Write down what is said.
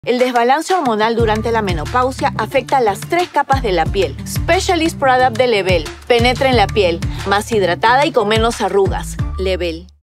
El desbalance hormonal durante la menopausia afecta las 3 capas de la piel. Specialist Product de Lebel. Penetra en la piel, más hidratada y con menos arrugas. Lebel.